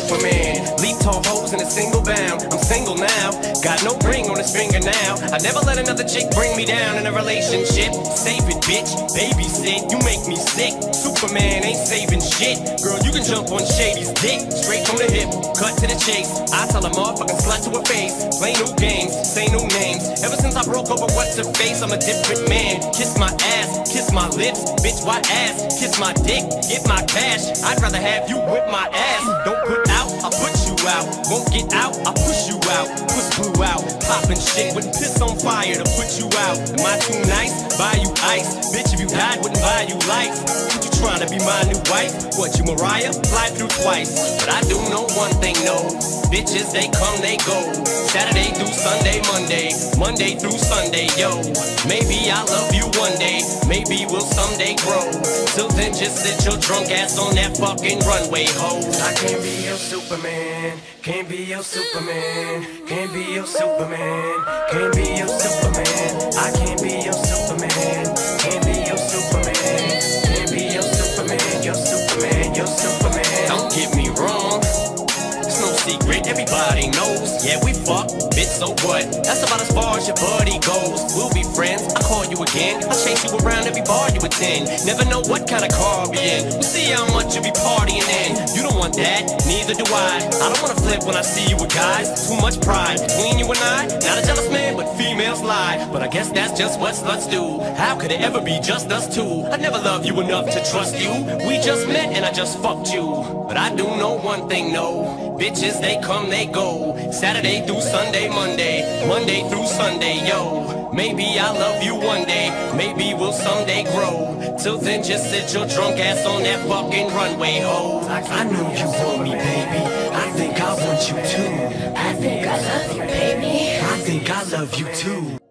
Superman. Leap tall hoes in a single bound. I'm single now, got no ring on his finger now. I never let another chick bring me down in a relationship. Save it, bitch, babysit, you make me sick. Superman ain't saving shit. Girl, you can jump on Shady's dick, straight from the hip, cut to the chase. I tell a motherfucking slut to her face, play new games, say new names. Ever since I broke up with what's her face, I'm a different man. Kiss my ass, kiss my lips, bitch, why ass? Kiss my dick, get my cash. I'd rather have you whip my ass. Don't put out, I'll put you out. Won't get out, I'll push you out. Push blue out, poppin' shit with piss on fire to put you out. Am I too nice? Buy you ice. Bitch, if you died, wouldn't buy you life. What you tryna be my new wife? What, you Mariah? Fly through twice. But I do know one thing, no. Bitches, they come, they go. Saturday through Sunday, Monday through Sunday, yo. Maybe I'll love you one day, maybe we'll someday grow. Till then, just sit your drunk ass on that fucking runway, ho. I can't be your Superman, can't be your Superman, can't be your Superman, can't be your Superman. I can't be your Superman, can't be your Superman, can't be your Superman, your Superman, your Superman. Don't get me wrong, it's no secret, everybody knows. Yeah, we fuck, bitch, so what? That's about as far as your buddy goes. We'll be friends, I'll call you again. I'll chase you around every bar you attend. Never know what kind of car we in. We'll see how much you be partying in. You don't want that, neither do I. I don't wanna flip when I see you with guys. Too much pride between you and I. Not a jealous man, but females lie. But I guess that's just what sluts do. How could it ever be just us two? I never loved you enough to trust you. We just met and I just fucked you. But I do know one thing, no. Bitches, they come, they go. Saturday through Sunday, Monday through Sunday, yo. Maybe I'll love you one day, maybe we'll someday grow. Till then, just sit your drunk ass on that fucking runway, ho. I know you want me, baby. I think I want you too. I think I love you, baby. I think I love you too.